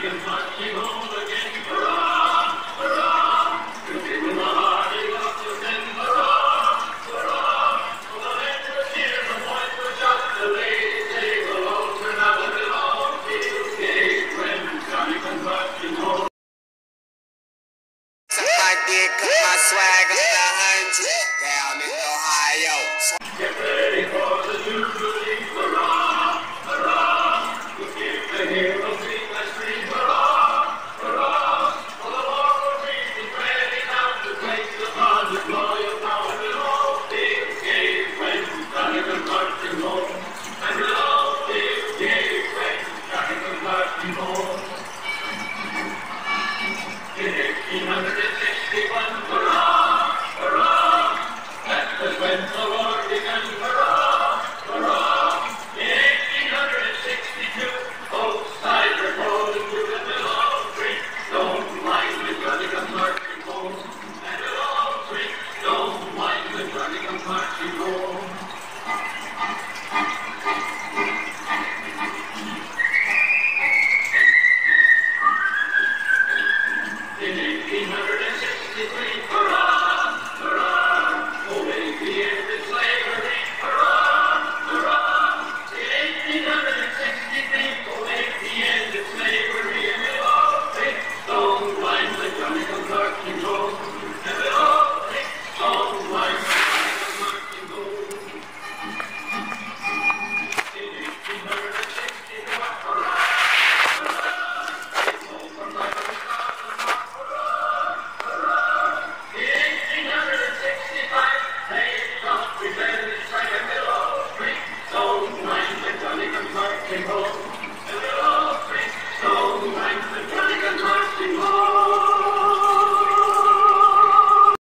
I did cut my swag up to 100 down in Ohio. Get ready for the Jubilee, hurrah, hurrah. We'll give the heroes sing, let's scream, hurrah, hurrah. For the war will reach the ready now to take the hundred loyal power. We'll all be gay when Johnny comes marching home. And we'll all be gay when Johnny comes marching home. In 1861, hurrah, hurrah, that was when the war began, hurrah, hurrah. In 1862, both sides were rolling through the Willow Creek. Don't mind when Johnny comes marching home. And Willow Creek, don't mind when Johnny comes marching home. In 1863, hurrah.